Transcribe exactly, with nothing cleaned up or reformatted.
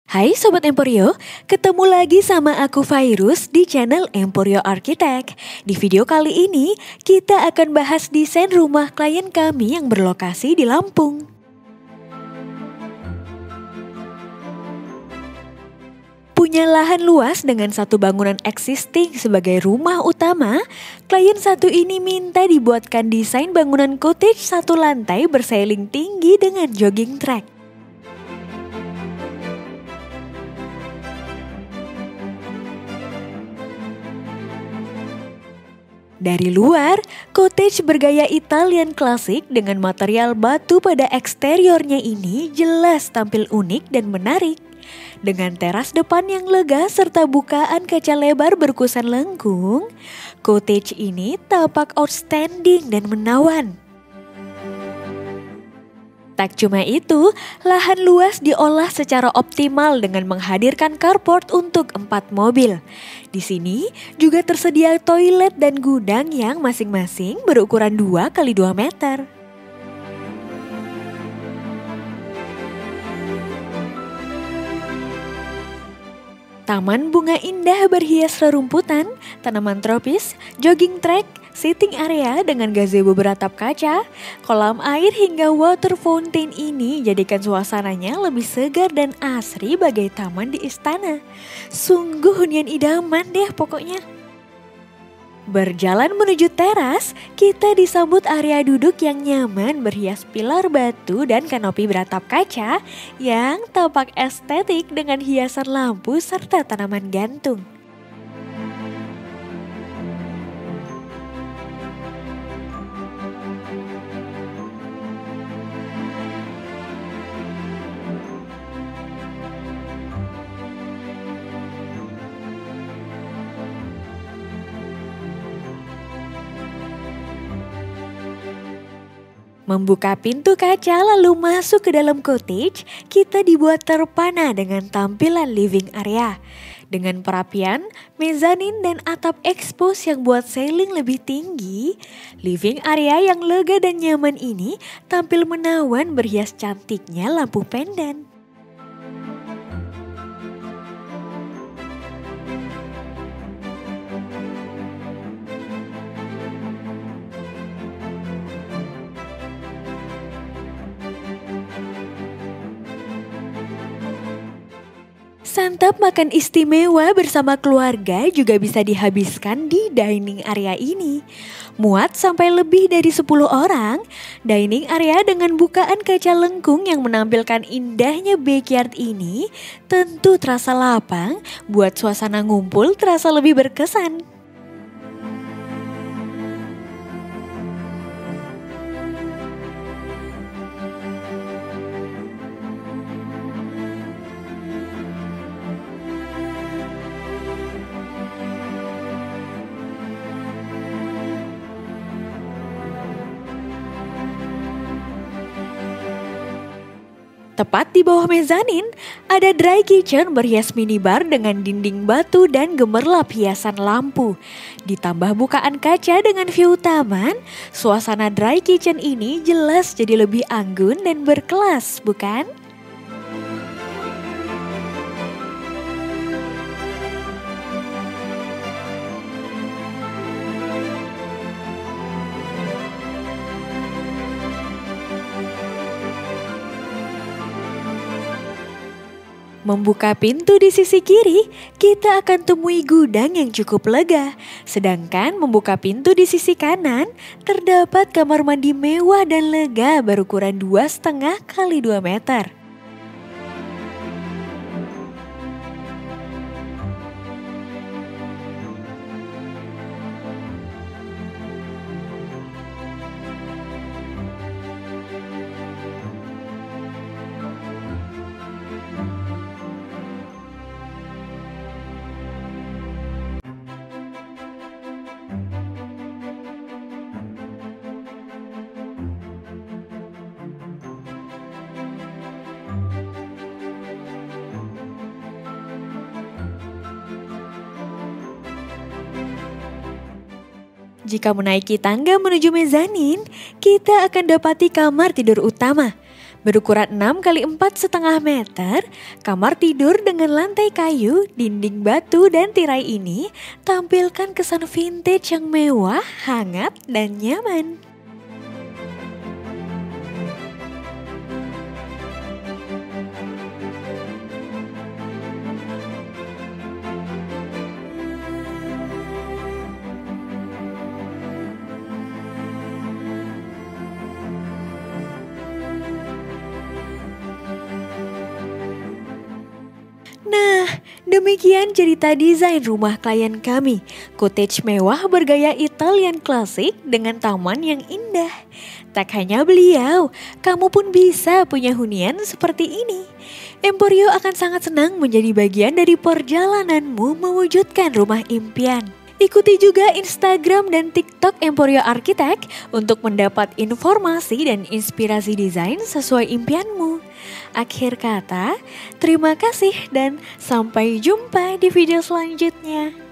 Hai Sobat Emporio, ketemu lagi sama aku Virus di channel Emporio Architect. Di video kali ini, kita akan bahas desain rumah klien kami yang berlokasi di Lampung. Punya lahan luas dengan satu bangunan existing sebagai rumah utama, klien satu ini minta dibuatkan desain bangunan cottage satu lantai bersailing tinggi dengan jogging track. Dari luar, cottage bergaya Italian klasik dengan material batu pada eksteriornya ini jelas tampil unik dan menarik. Dengan teras depan yang lega serta bukaan kaca lebar berkusen lengkung, cottage ini tampak outstanding dan menawan. Tak cuma itu, lahan luas diolah secara optimal dengan menghadirkan carport untuk empat mobil. Di sini juga tersedia toilet dan gudang yang masing-masing berukuran dua kali dua meter. Taman bunga indah berhias rerumputan, tanaman tropis, jogging track, sitting area dengan gazebo beratap kaca, kolam air hingga water fountain ini jadikan suasananya lebih segar dan asri bagai taman di istana. Sungguh hunian idaman deh pokoknya. Berjalan menuju teras, kita disambut area duduk yang nyaman berhias pilar batu dan kanopi beratap kaca yang tampak estetik dengan hiasan lampu serta tanaman gantung. Membuka pintu kaca lalu masuk ke dalam cottage, kita dibuat terpana dengan tampilan living area. Dengan perapian, mezanin dan atap expose yang buat ceiling lebih tinggi, living area yang lega dan nyaman ini tampil menawan berhias cantiknya lampu pendan. Santap makan istimewa bersama keluarga juga bisa dihabiskan di dining area ini. Muat sampai lebih dari sepuluh orang, dining area dengan bukaan kaca lengkung yang menampilkan indahnya backyard ini tentu terasa lapang, buat suasana ngumpul terasa lebih berkesan. Tepat di bawah mezanin, ada dry kitchen berhias minibar dengan dinding batu dan gemerlap hiasan lampu. Ditambah bukaan kaca dengan view taman, suasana dry kitchen ini jelas jadi lebih anggun dan berkelas, bukan? Membuka pintu di sisi kiri, kita akan temui gudang yang cukup lega. Sedangkan membuka pintu di sisi kanan, terdapat kamar mandi mewah dan lega berukuran dua koma lima kali dua meter. Jika menaiki tangga menuju mezanin, kita akan dapati kamar tidur utama. Berukuran enam kali empat setengah meter, kamar tidur dengan lantai kayu, dinding batu dan tirai ini tampilkan kesan vintage yang mewah, hangat dan nyaman. Nah, demikian cerita desain rumah klien kami. Cottage mewah bergaya Italian klasik dengan taman yang indah. Tak hanya beliau, kamu pun bisa punya hunian seperti ini. Emporio akan sangat senang menjadi bagian dari perjalananmu mewujudkan rumah impian. Ikuti juga Instagram dan TikTok Emporio Architect untuk mendapat informasi dan inspirasi desain sesuai impianmu. Akhir kata, terima kasih dan sampai jumpa di video selanjutnya.